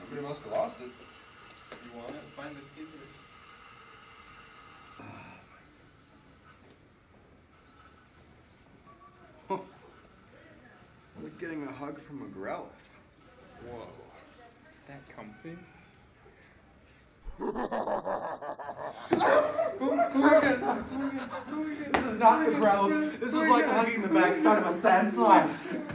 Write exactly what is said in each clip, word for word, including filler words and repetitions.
Somebody must have lost it. You want it? Find the skippers. It's like getting a hug from a growlith. Whoa. That comfy? Go, go again, go again, go again. This is not the growlith. This is like hugging the backside of a sand slide.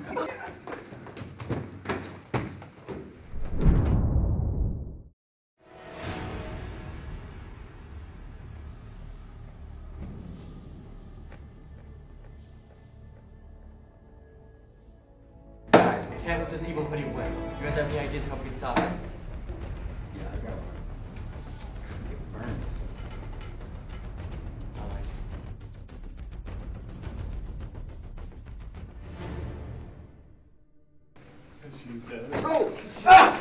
Guys, we can't let this evil hoodie win. You guys have any ideas how we can stop it? Yeah, I got one. It burns. I like it. Is she dead? Oh! Ah!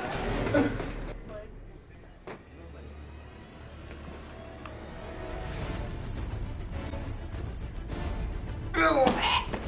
Ugh.